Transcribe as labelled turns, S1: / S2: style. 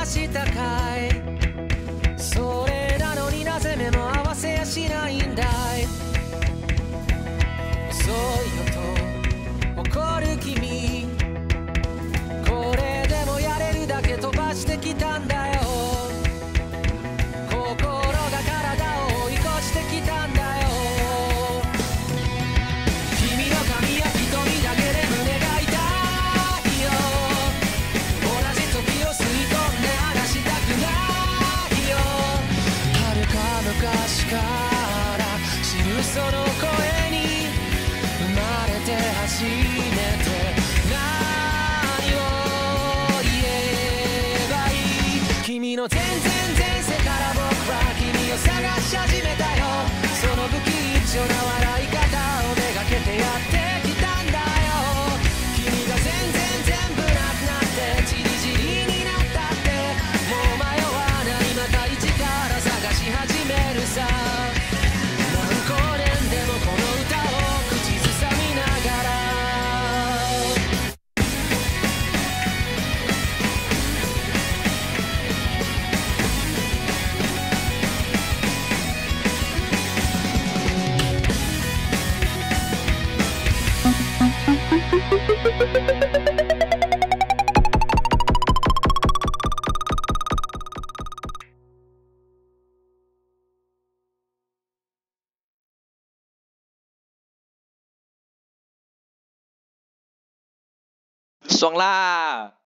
S1: したかい。それなのになぜ目も合わせやしないんだい。遅いよと怒る君、これでもやれるだけ飛ばしてきたんだよ。心が体を追い越してきたんだよ。君の髪や瞳だけで胸が痛いよ。同じ時を吸い込んで離したくないよ。遥か昔から知るその声に生まれて初めて何を言えばいい。君の全然前世から僕は君を探し始めたよ。その不吉祥な笑い方をめがけてやってきたんだよ。君が全然全部なくなってチリチリになったってもう迷わない、また一から探し始めるさ。何光年でもこの歌を口ずさみながら。
S2: 爽啦！